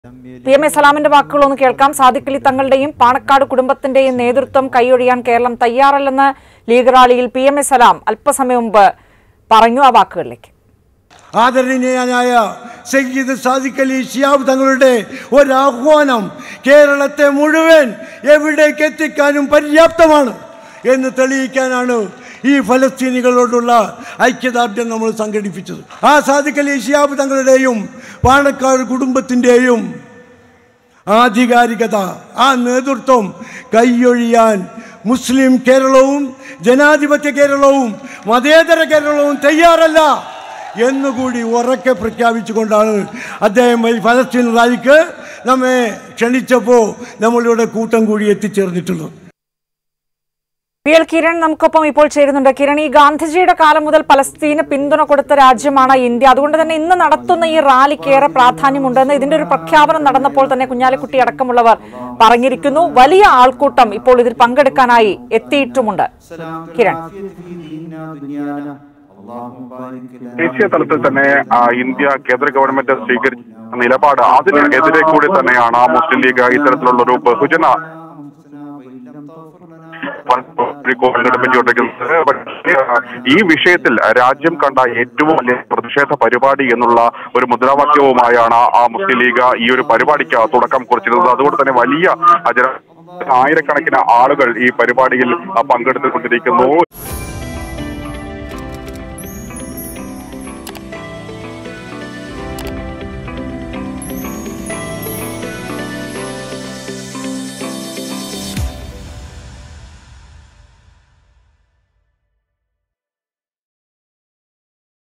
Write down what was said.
PM സലാമിന്റെ വാക്കുകളൊന്ന് കേൾക്കാം. സാദിഖ് അലി തങ്ങളുടെയും പാണക്കാട് കുടുംബത്തിന്റെയും നേതൃത്വം കൈയൊഴിയാൻ കേരളം തയ്യാറല്ലെന്ന് ലീഗ് റാലിയിൽ PM സലാം അല്പസമയം മുമ്പ് പറഞ്ഞു. ആ വാക്കുകളിലേക്ക്. ആദരണീയനായ സയ്യിദ് സാദിഖ് അലി ശിഹാബ് തങ്ങളുടെ ഒരാഹ്വാനം കേരളത്തെ മുഴുവൻ എവിടേക്ക് എത്തിക്കാനും പര്യാപ്തമാണ് എന്ന് തെളിയിക്കാനാണ് ഈ ഫലസ്തീനികളോടുള്ള ഐക്യദാർഢ്യം നമ്മൾ സംഘടിപ്പിച്ചത്. ആ സാദിഖ് അലി ശിഹാബ് തങ്ങളുടെയും പാണക്കാട് കുടുംബത്തിൻ്റെയും ആധികാരികത, ആ നേതൃത്വം കൈയൊഴിയാൻ മുസ്ലിം കേരളവും ജനാധിപത്യ കേരളവും മതേതര കേരളവും തയ്യാറല്ല എന്നുകൂടി ഉറക്കെ പ്രഖ്യാപിച്ചുകൊണ്ടാണ് അദ്ദേഹം ഫലസ്തീൻ റാലിക്ക് നമ്മെ ക്ഷണിച്ചപ്പോൾ നമ്മളിവിടെ കൂട്ടം കൂടി എത്തിച്ചേർന്നിട്ടുള്ളത്. PL കിരൺ നമുക്കൊപ്പം ഇപ്പോൾ ചേരുന്നുണ്ട്. കിരൺ, ഈ ഗാന്ധിജിയുടെ കാലം മുതൽ പലസ്തീന് പിന്തുണ കൊടുത്ത രാജ്യമാണ് ഇന്ത്യ. അതുകൊണ്ട് തന്നെ ഇന്ന് നടത്തുന്ന ഈ റാലിക്ക് ഏറെ പ്രാധാന്യമുണ്ടെന്ന് ഇതിന്റെ ഒരു പ്രഖ്യാപനം നടന്നപ്പോൾ തന്നെ കുഞ്ഞാലിക്കുട്ടി അടക്കമുള്ളവർ പറഞ്ഞിരിക്കുന്നു. വലിയ ആൾക്കൂട്ടം ഇപ്പോൾ ഇതിൽ പങ്കെടുക്കാനായി എത്തിയിട്ടുമുണ്ട്. കിരൺ, ദേശീയ തലത്തിൽ തന്നെ ഇന്ത്യ കേന്ദ്ര ഗവൺമെന്റ് സ്വീകരിച്ച നിലപാട്, അതിനെതിരെ കൂടി തന്നെയാണ് മുസ്ലിം ലീഗ് ഇത്തരത്തിലുള്ള ഒരു ബഹുജന ഈ വിഷയത്തിൽ രാജ്യം കണ്ട ഏറ്റവും വലിയ പ്രതിഷേധ പരിപാടി എന്നുള്ള ഒരു മുദ്രാവാക്യവുമായാണ് മുസ്ലിം ലീഗ് ഈ ഒരു പരിപാടിക്ക് തുടക്കം കുറിച്ചിരുന്നത്. അതുകൊണ്ട് തന്നെ വലിയ ആയിരക്കണക്കിന് ആളുകൾ ഈ പരിപാടിയിൽ പങ്കെടുത്തുകൊണ്ടിരിക്കുന്നു.